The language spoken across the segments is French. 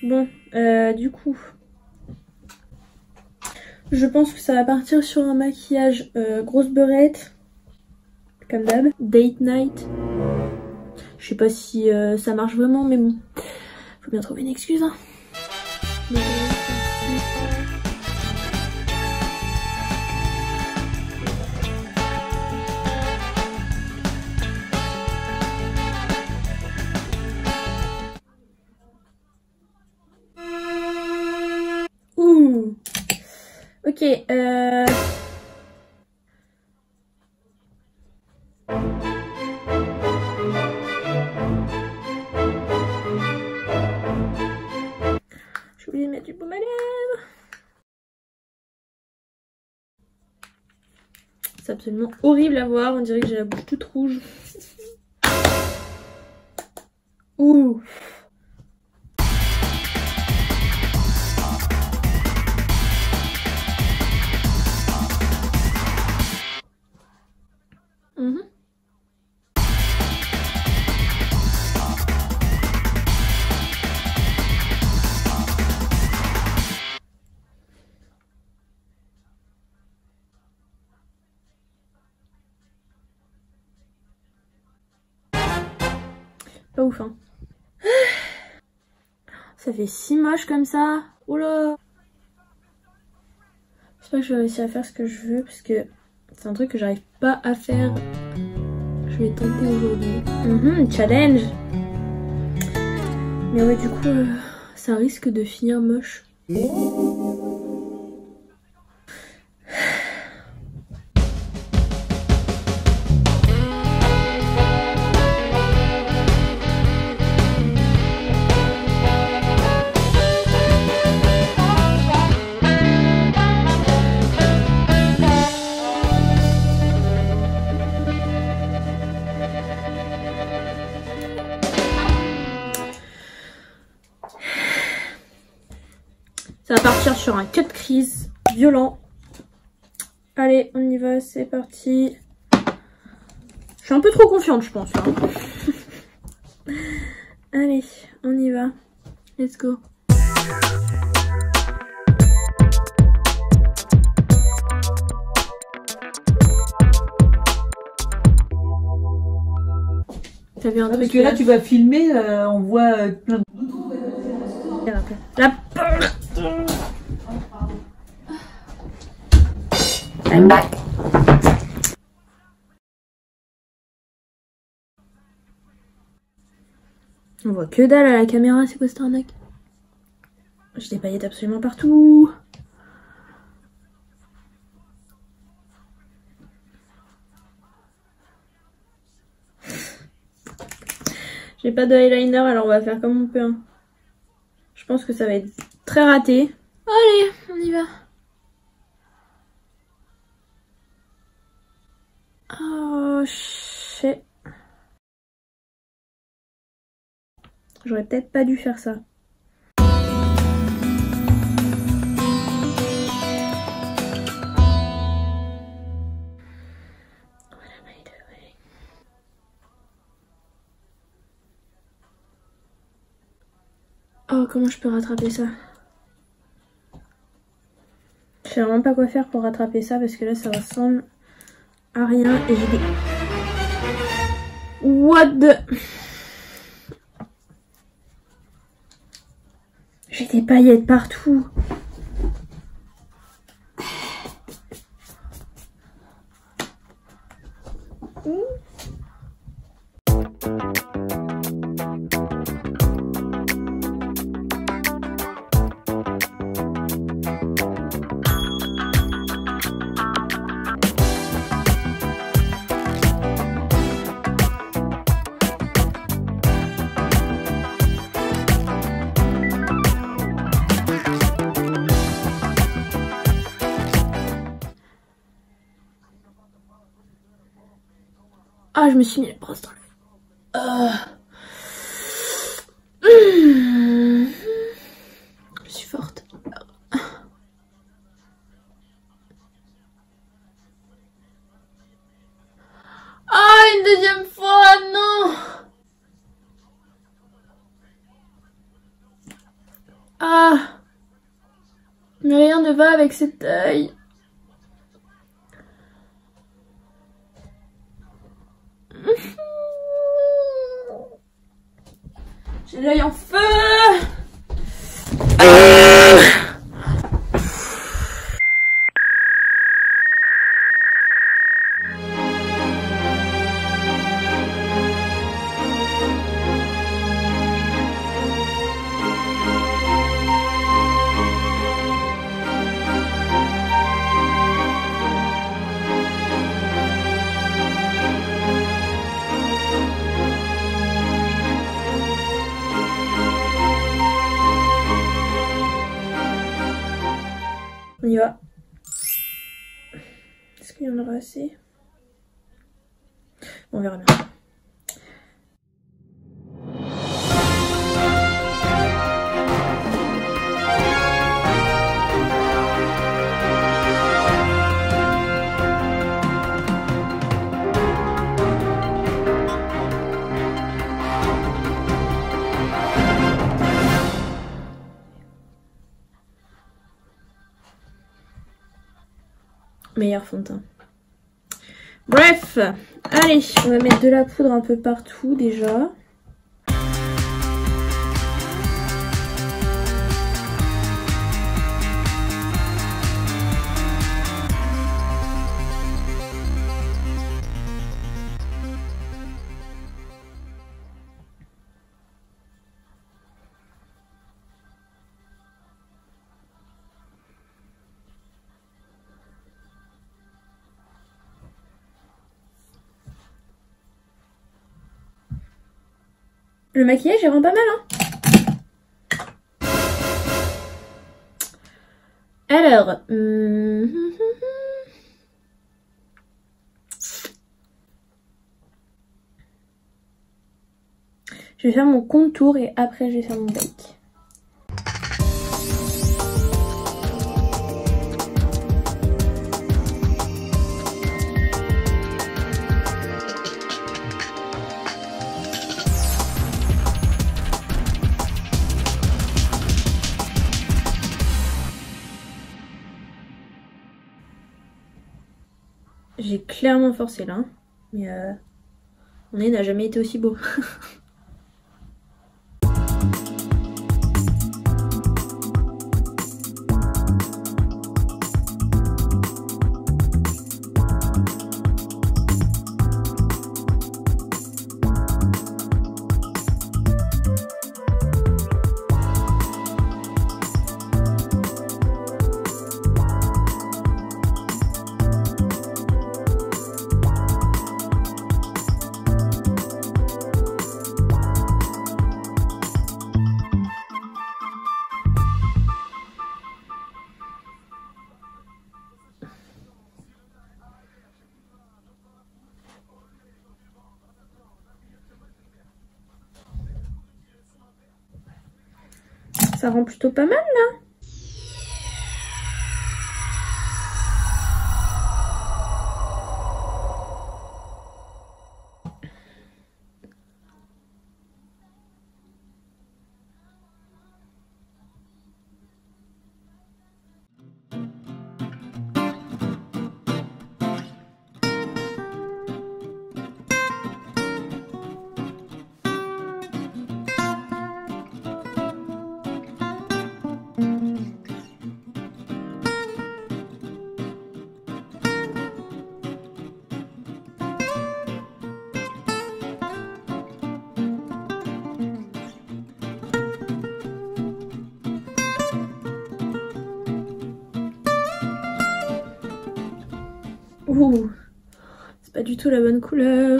Bon, du coup, je pense que ça va partir sur un maquillage grosse beurette, comme d'hab. Date night. Je sais pas si ça marche vraiment, mais bon, faut bien trouver une excuse. Hein. Ouh. Ok, j'ai oublié de mettre du baume à lèvres. C'est absolument horrible à voir, on dirait que j'ai la bouche toute rouge. Ouh. Pas ouf, hein. Ça fait si moche comme ça. Oh là. J'espère que je vais réussir à faire ce que je veux parce que c'est un truc que j'arrive pas à faire. Je vais tenter aujourd'hui. Challenge. Mais ouais, du coup, ça risque de finir moche. Ça va partir sur un cut crease violent. Allez, on y va, c'est parti. Je suis un peu trop confiante, je pense. Hein. Allez, on y va. Let's go. T'as vu un truc parce que là, tu vas filmer, on voit plein de... La porte. I'm back. On voit que dalle à la caméra, c'est quoi cette arnaque? J'ai des paillettes absolument partout. J'ai pas de eyeliner, alors on va faire comme on peut. Hein. Je pense que ça va être très raté. Allez, on y va. Oh, shit. J'aurais peut-être pas dû faire ça. Oh, comment je peux rattraper ça? Je sais vraiment pas quoi faire pour rattraper ça parce que là ça ressemble à rien et j'ai des... What the... J'ai des paillettes partout. Ah, je me suis mis la brosse dans le... Je suis forte. Ah, une deuxième fois, non. ne va avec cet œil. J'ai l'œil en feu. On y va. Est-ce qu'il y en aura assez? On verra bien. Meilleur fond de teint. Bref, allez, on va mettre de la poudre un peu partout déjà. Le maquillage est vraiment pas mal, hein. Alors, je vais faire mon contour et après je vais faire mon bake. J'ai clairement forcé là, hein. Mais mon nez n'a jamais été aussi beau. Ça rend plutôt pas mal là. Ouh, c'est pas du tout la bonne couleur.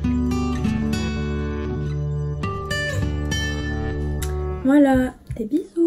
Voilà, des bisous.